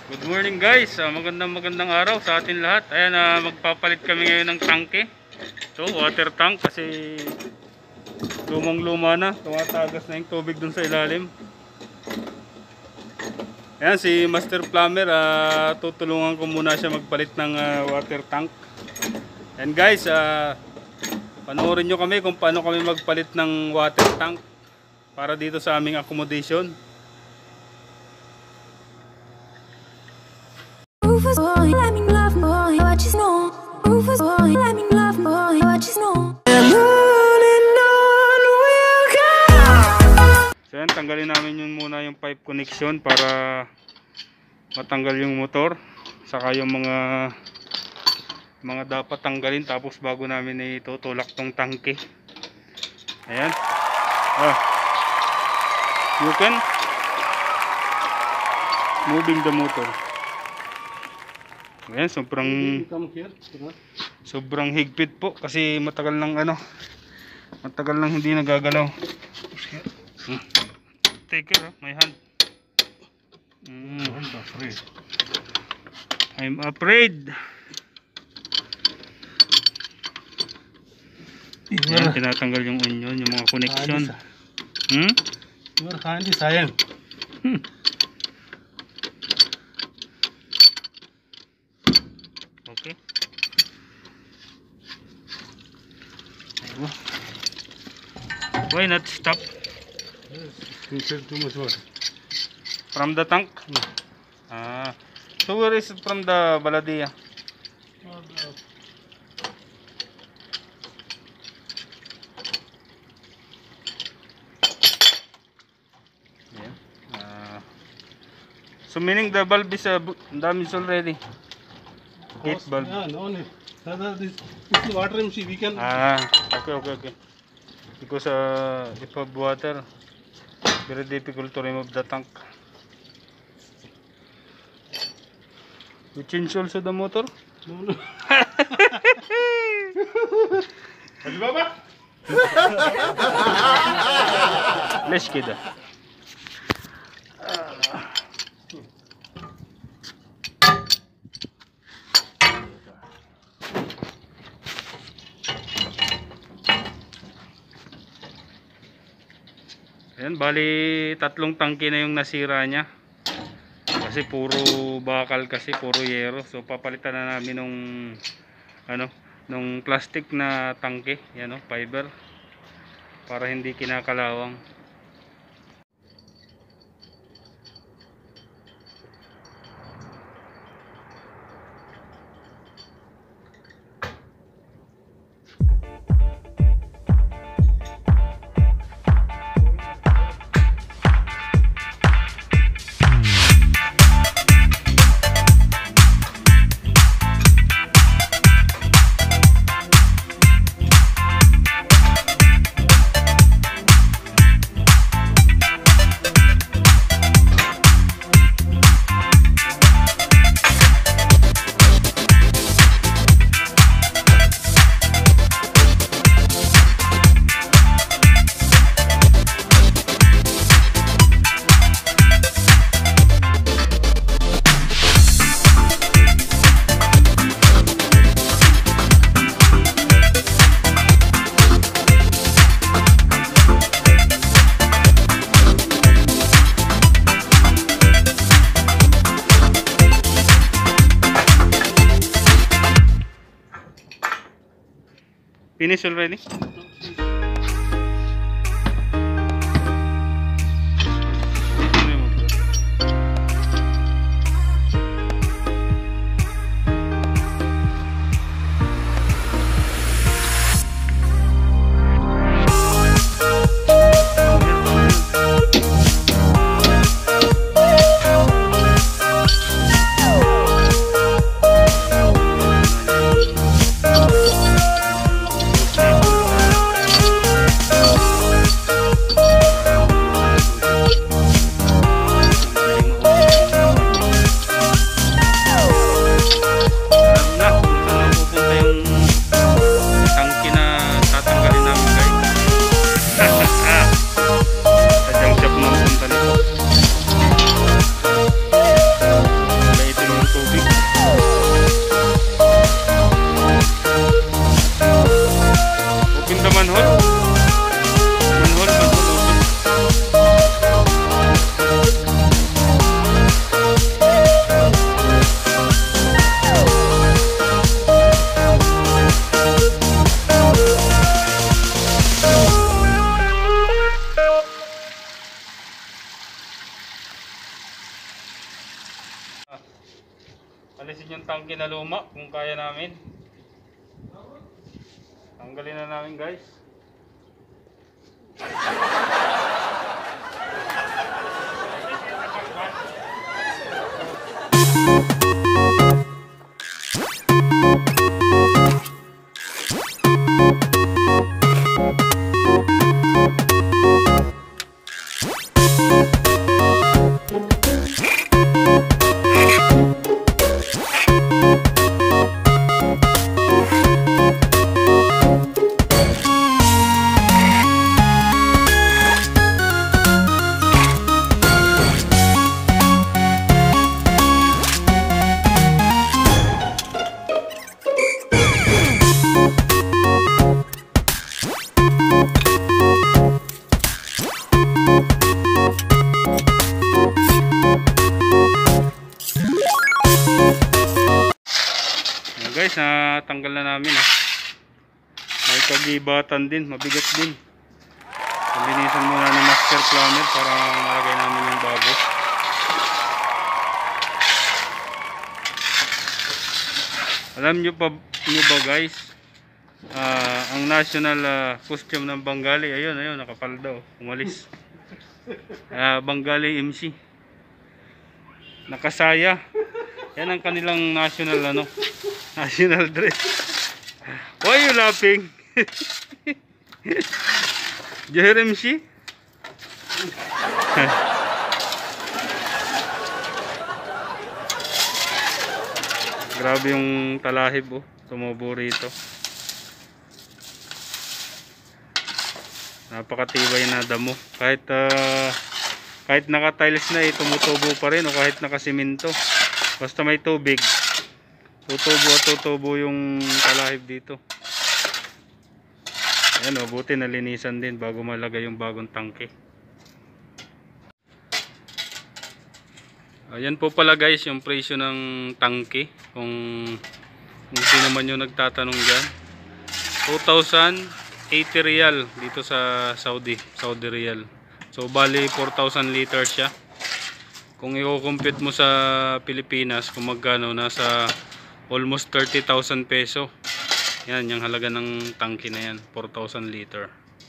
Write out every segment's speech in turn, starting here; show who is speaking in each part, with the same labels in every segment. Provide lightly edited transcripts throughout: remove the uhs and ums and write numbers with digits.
Speaker 1: Good morning guys, magandang araw sa atin lahat. Ayan, magpapalit kami ngayon ng tangke. Ito, water tank kasi lumang luma na, tumatagas na yung tubig dun sa ilalim. Ayan, si Master Plumber, tutulungan ko muna siya magpalit ng water tank. And guys, panoorin nyo kami kung paano kami magpalit ng water tank para dito sa aming accommodation.
Speaker 2: Boy, let me love boy, what you know. Rufus boy, let me love boy, what you know. And on we'll go.
Speaker 1: So yan, tanggalin namin yun muna yung pipe connection para matanggal yung motor, saka yung mga dapat tanggalin, tapos bago namin itutulak tong tangke. Ayan. You can moving the motor. Ayan, sobrang higpit po kasi matagal nang hindi nagagalaw. Take care, my hand. I'm afraid. Ayan, tinatanggal yung onion, yung mga connection.
Speaker 3: Your hand is iron.
Speaker 1: Okay. Why not stop
Speaker 3: Inside too much water.
Speaker 1: from the tank? So where is it from the Baladia? Yeah. So meaning the bulb is damaged already. Gate bulb.
Speaker 3: Yeah, no need. This is water MC. We can.
Speaker 1: Okay. Because if have water, very difficult to remove the tank. You change also the motor?
Speaker 3: No. Haji Baba.
Speaker 1: Lesh kida. Ayan, bali tatlong tangke na yung nasira niya. Kasi puro bakal, kasi puro yero. So papalitan na namin nung plastic na tangke, yan fiber, para hindi kinakalawang. Finish already? alisin yung tangke na luma kung kaya namin. Tanggalin na namin guys. Guys, natanggal na namin may kagibatan din, mabigat din. Linisan muna ni Master Plumber para malagay namin yung bago. Alam nyo ba guys, ang national costume ng Bengali, ayun nakapalda, umalis. Bengali MC nakasaya. Yan ang kanilang national national dress. Why are you laughing? Jahir MC? Grabe yung talahib tumubo rito. Napakatibay na damo. Kahit naka-tiles na tumutubo pa rin o kahit naka-simento. Basta may tubig, tutubo yung talahib dito. Ayan buti nalinisan din bago malagay yung bagong tangke. Ayan po pala guys yung presyo ng tangke. Kung sino man yung nagtatanong dyan, 2,080 riyal dito sa Saudi riyal. So bali 4,000 liters siya. Kung i-compute mo sa Pilipinas, kung magkano, nasa almost 30,000 peso. Yan, yung halaga ng tangke na yan, 4,000 liter.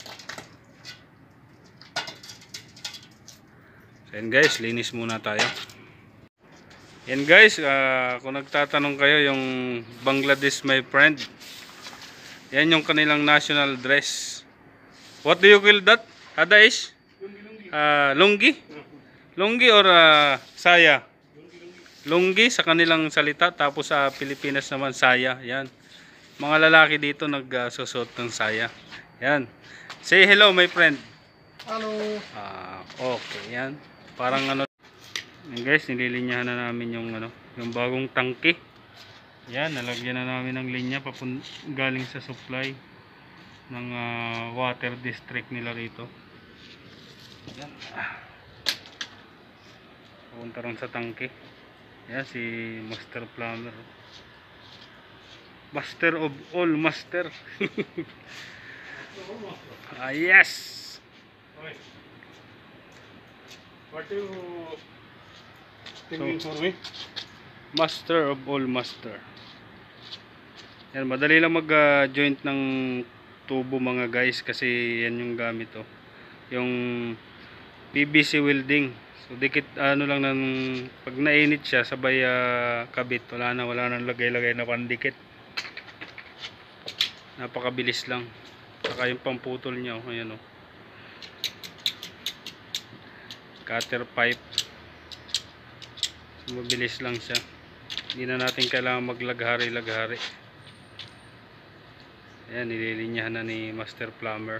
Speaker 1: So yan guys, linis muna tayo. Yan guys, kung nagtatanong kayo, yung Bangladesh my friend, yan yung kanilang national dress. What do you call that? Adaish? Lungi? Lungi or saya? Lungi sa kanilang salita, tapos sa Pilipinas naman saya. Yan. Mga lalaki dito nagsusot ng saya. Yan. Say hello my friend.
Speaker 3: Hello.
Speaker 1: Okay, yan. Parang yan guys, nililinyahan na namin yung yung bagong tangke. Yan, nalagyan na namin ng linya galing sa supply ng water district nila rito. Yan. Punta rin sa tangke. Yan si Master Plumber. Master of all master. Yes.
Speaker 3: Okay. What do you think for me?
Speaker 1: Master of all master. Yan, madali lang mag-joint ng tubo mga guys kasi yan yung gamit yung PVC welding. So dikit lang ng pag nainit siya sabay kabit, wala nang lagay-lagay na pandikit. Napakabilis lang. Saka yung pamputol niya ayan cutter pipe. So, mabilis lang siya. Hindi na natin kailangan maglaghari-laghari. Ayan, nililinyahan na ni Master Plumber.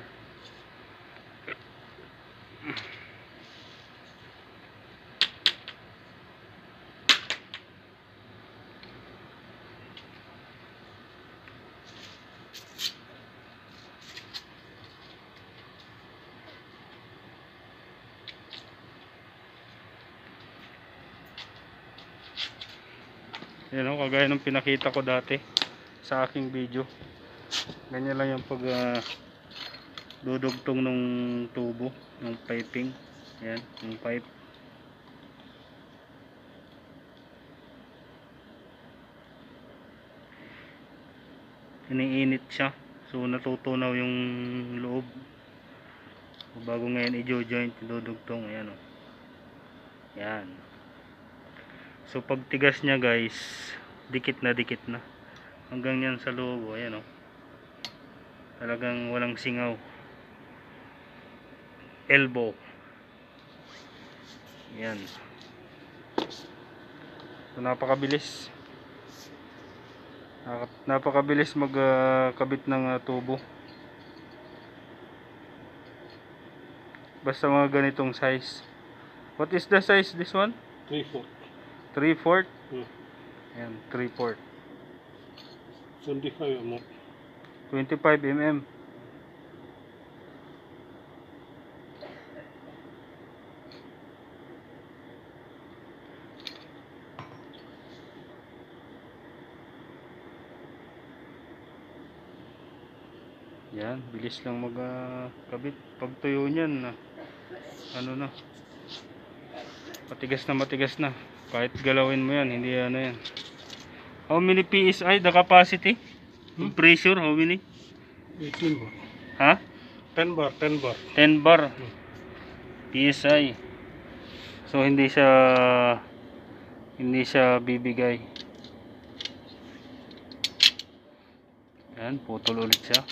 Speaker 1: Yan kagaya ng pinakita ko dati sa aking video. Ganyan lang yung pag dudugtong ng tubo, ng piping. Yan, yung pipe. iniinit siya, so natutunaw yung loob. Bago ngayon i-joint, idudugtong. Ayan o. Yan. So pag tigas nya guys, dikit na hanggang yan sa loob. Ayan o, talagang walang singaw. Elbow. Yan. So napakabilis. Napakabilis magkabit ng tubo. Basta mga ganitong size. What is the size this one?
Speaker 3: 3/4.
Speaker 1: 3/4? Ayan, 3/4.
Speaker 3: 25 mm.
Speaker 1: 25 mm. Yan, bilis lang magkabit. Pag tuyo niyan, ano na, matigas na. Kahit galawin mo yan, hindi ano yan. How many PSI the capacity? Pressure, how many?
Speaker 3: 18 bar.
Speaker 1: Ha?
Speaker 3: 10 bar.
Speaker 1: 10 bar PSI. So hindi siya bibigay. Yan, putol ulit siya.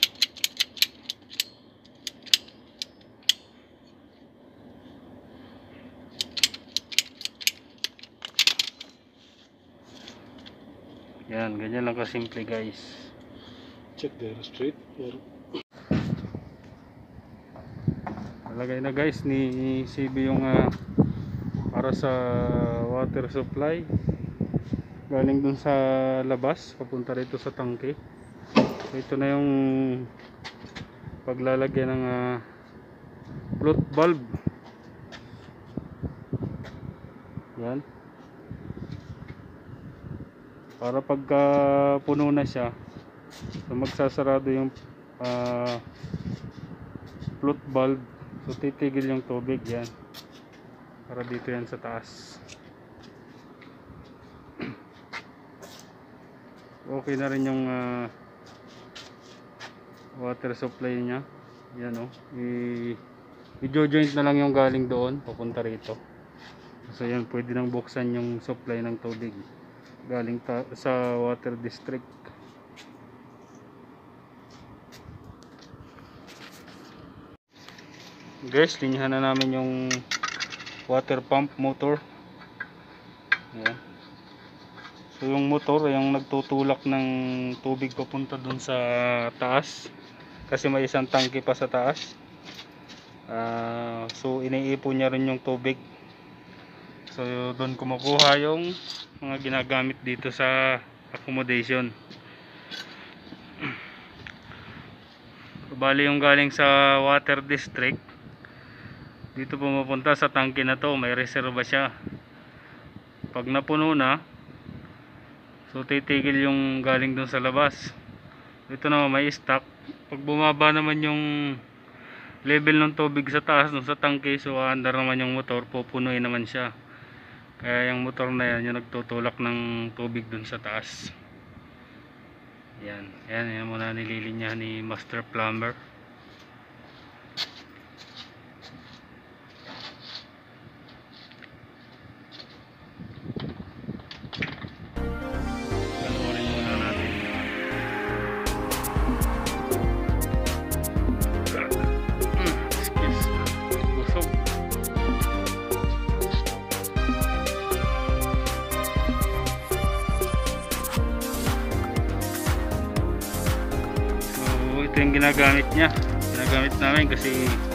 Speaker 1: Yan, ganyan lang kasimple guys.
Speaker 3: Check there straight.
Speaker 1: Nalagay na guys ni CB yung para sa water supply. Galing dun sa labas, papunta rito sa tangke. So, ito na yung paglalagyan ng float bulb. Yan. Para pagka puno na siya, so magsasarado yung float bulb. So titigil yung tubig yan. Para dito yan sa taas. Okay na rin yung water supply nya. Yan o. I-joint na lang yung galing doon papunta rito. So yan, pwede nang buksan yung supply ng tubig galing sa water district. Guys, linyahan na namin yung water pump motor. Ayan. So yung motor yung nagtutulak ng tubig papunta dun sa taas, kasi may isang tangke pa sa taas. So iniipon niya rin yung tubig. So doon kumukuha yung mga ginagamit dito sa accommodation. Bali yung galing sa water district dito pumupunta sa tangke na to, may reserva siya. Pag napuno na, so titigil yung galing dun sa labas. Ito naman may stock. Pag bumaba naman yung level ng tubig sa taas dun sa tangke, so andar naman yung motor, pupunuin naman siya. Kaya yung motor na yan yung nagtutulak ng tubig dun sa taas. Yan muna nililinyahan ni Master Plumber. Panoorin muna natin. Excuse. Busog. Ito yung ginagamit niya. Ginagamit namin kasi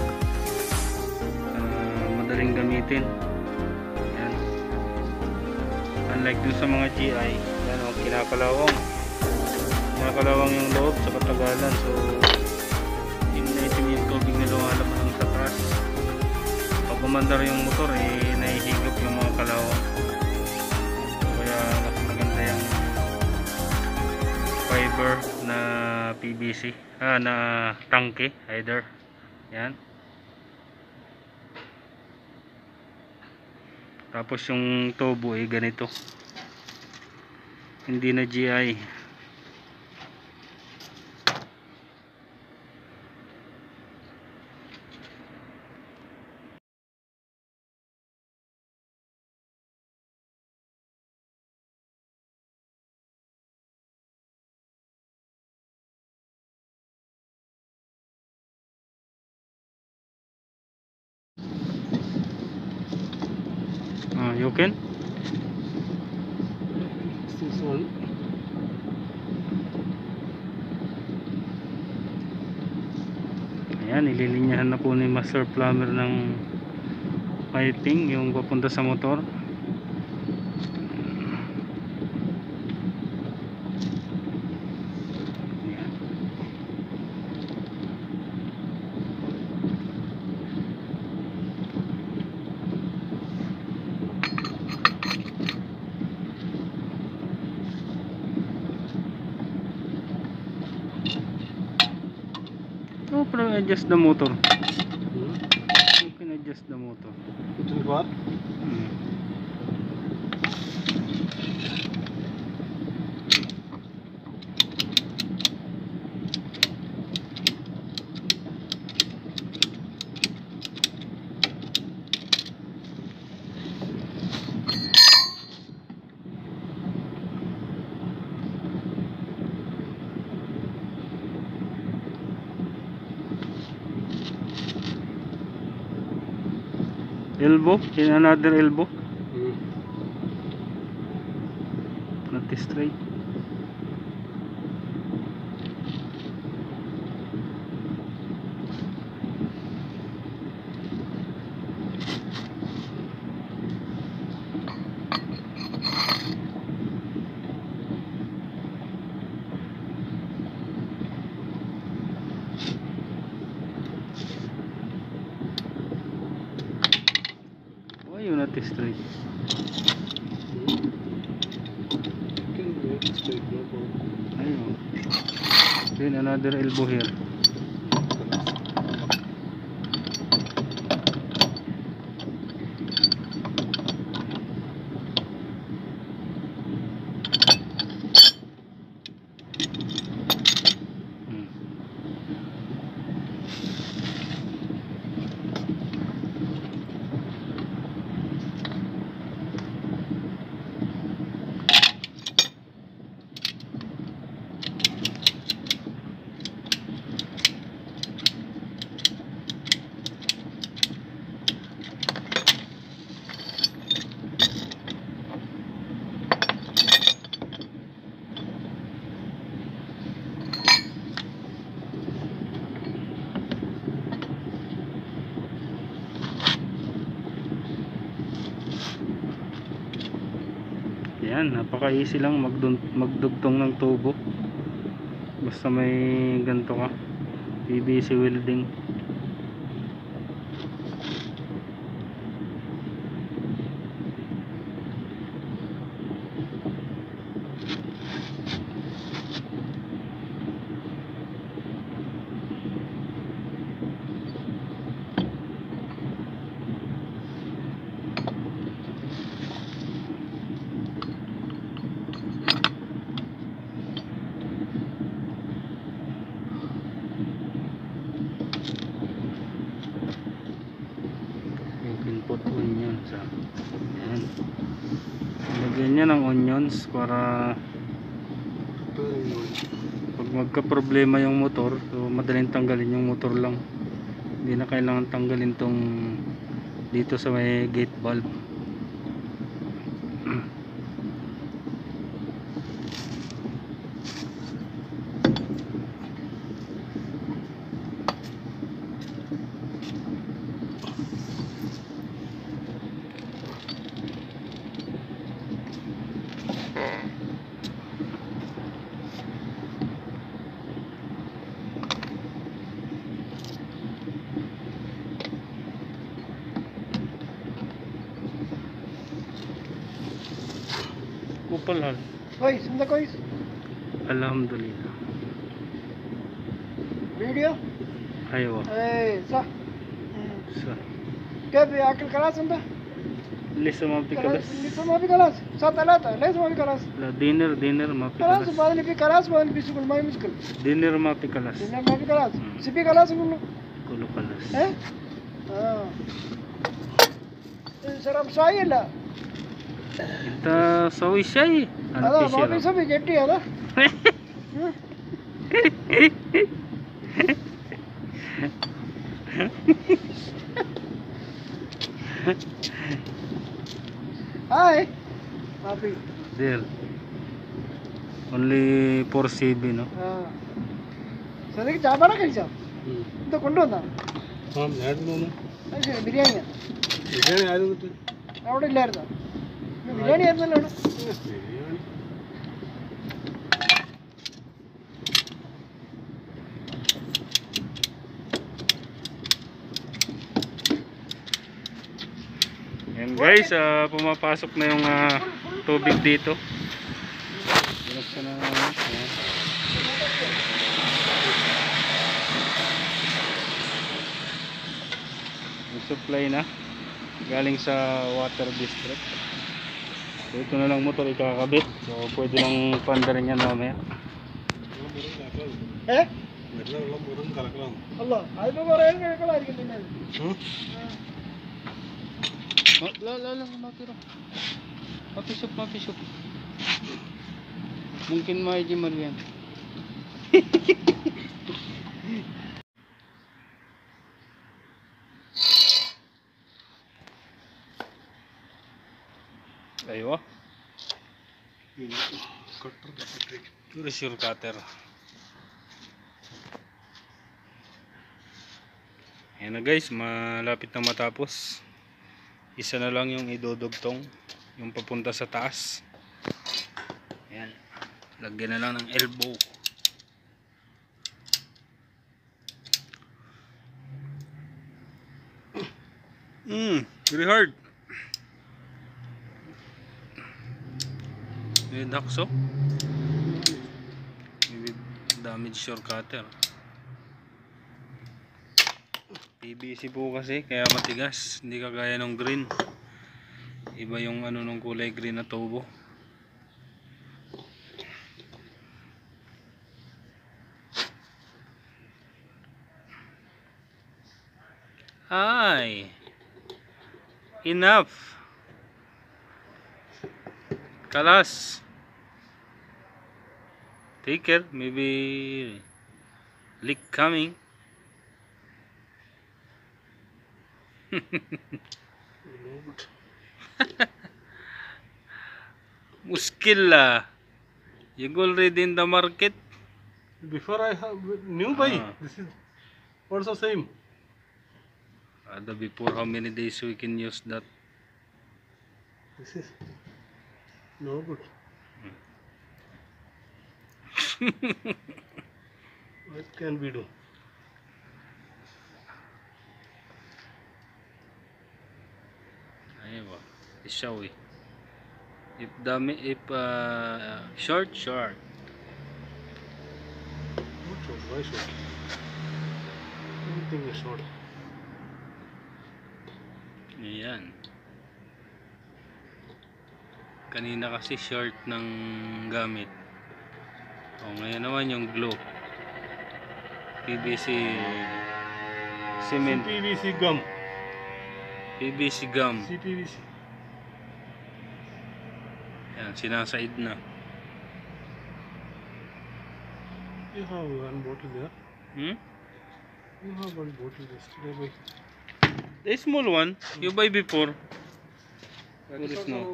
Speaker 1: madaling gamitin. Yan. Unlike dun sa mga GI, yan o, kinakalawang yung loob sa katagalan. So itim yung tubig na lumalabas dun sa taas. Pag umandar yung motor, nahihigop yung mga kalawang. Kaya mas maganda yung fiber na PVC, na tangke either. Yan. Tapos yung tubo ganito, hindi na GI. You can?
Speaker 3: This one.
Speaker 1: Ayan, ililinyahan na po ni Master Plumber ng piping yung papunta sa motor. Ayan. Oh, pero adjust the motor. You can adjust the motor.
Speaker 3: Kitchen bar.
Speaker 1: Elbow, in another elbow, not straight. Why you not straight?
Speaker 3: Can make it straight, no problem.
Speaker 1: Ayun. Then another elbow here. Yan, napaka-easy lang magdugtong ng tubo. Basta may ganito ka. PVC welding. Put onions. Ayan. Lagyan niya ng onions para pag magka-problema yung motor, so madaling tanggalin yung motor lang. Hindi na kailangan tanggalin tong dito sa may gate valve. Kupal hal.
Speaker 4: Kois, hindi kois.
Speaker 1: Alhamdulillah.
Speaker 4: Video?
Speaker 1: Aywa.
Speaker 4: Sa.
Speaker 1: Sa.
Speaker 4: Kaya akil kalas hindi?
Speaker 1: Lisa mapikalas.
Speaker 4: Lisa mapikalas. Sa talata, lisa mapikalas.
Speaker 1: La dinner
Speaker 4: Kalas,
Speaker 1: mapikalas.
Speaker 4: bahan ni kalas, bahan ni bisikul may muskil.
Speaker 1: Dinner mapikalas.
Speaker 4: Dinner mapikalas. Sipi kalas gulo.
Speaker 1: Kulo kalas.
Speaker 4: Sarap saya lah.
Speaker 1: Kita sawi siya eh. Ano
Speaker 4: Ada,
Speaker 1: siya
Speaker 4: mau bisa begitu ada. Hi. Papi.
Speaker 1: There. Only 4 CB, no?
Speaker 4: Sir, chapana kaisa? Ito kondo na. Biryani.
Speaker 3: Biryani ആരും
Speaker 4: അവിടെ ഇല്ലായിരുന്നോ? ബിരിയാണി ആയിരുന്നല്ലോ അവിടെ.
Speaker 3: Biryani
Speaker 1: Yan guys, pumapasok na yung tubig dito. Binuksan na naman. Ayan. Yung supply na galing sa water district. So ito na lang motor ikakabit. So pwede lang pandarin yan mamaya.
Speaker 4: Eh?
Speaker 3: വെള്ളം വെറും കലക്കലാണ്
Speaker 4: അല്ല അതിപ്പോ പറയാൻ കേൾക്കളായിരിക്കും പിന്നെ അത്.
Speaker 1: Matira. Mapisok. Mungkin maiji marian. Ayo. Terus your cutter. Ayan na guys, malapit na matapos. Isa na lang yung idudugtong, yung papunta sa taas. Ayan. Lagyan na lang ng elbow. Very hard. May dakso. Maybe damage your cutter. PVC po kasi kaya matigas, hindi kagaya ng green. Iba yung ano nung kulay green na tubo. Ay, enough. Kalas. Take care, maybe leak coming. Muskil lah. You already in the market.
Speaker 3: Before I have new buy. This is also same.
Speaker 1: The before how many days we can use that?
Speaker 3: This is no good. What can we do?
Speaker 1: Ayun ba? Isaw eh. If short.
Speaker 3: Not short. Why short? Everything is short.
Speaker 1: Ayan. Kanina kasi short ng gamit. O ngayon naman yung glue. PVC cement.
Speaker 3: CPVC gum.
Speaker 1: PVC gum.
Speaker 3: CPVC.
Speaker 1: Yan, sinasaid na.
Speaker 3: You have one bottle there.
Speaker 1: Hmm?
Speaker 3: You have one bottle yesterday.
Speaker 1: The small one, you buy before. There is no.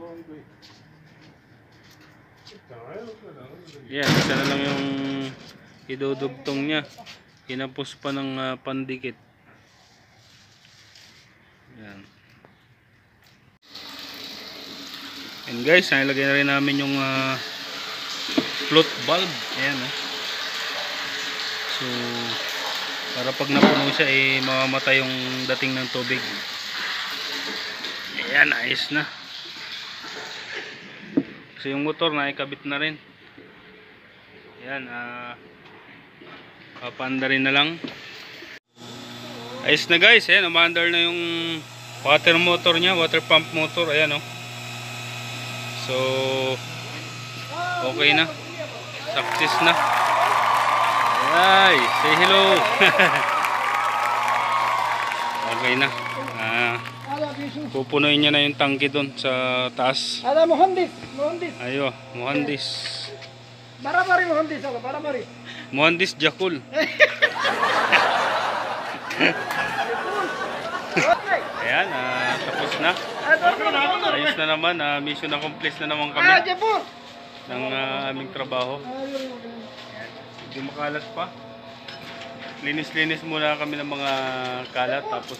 Speaker 1: Yan, isa na lang yung idudugtong niya. Kinapos pa ng pandikit. Yan. And guys, nilagay na rin namin yung float bulb. Ayan, So, para pag napuno siya, mamamatay yung dating ng tubig. Ayan, ayos na. So, yung motor na ikabit na rin. Ayan, papanda rin na lang. Ayos na guys, ayan, umandar na yung water motor nya, water pump motor. Ayan, So, okay na. Success na. Ay, say hello. Okay na. Pupunuin niya na yung tangke doon sa taas.
Speaker 4: Ada muhandis.
Speaker 1: Ayo, muhandis.
Speaker 4: Barabari muhandis ako, barabari.
Speaker 1: Muhandis Jakul. Ayan, tapos na. Ayos na naman, mission accomplished na naman kami ng aming trabaho. Hindi makalat pa. Linis-linis muna kami ng mga kalat tapos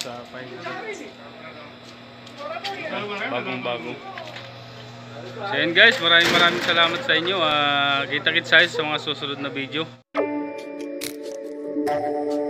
Speaker 1: bagong-bago. So yun guys, maraming salamat sa inyo. Kita-kits sa mga susunod na video.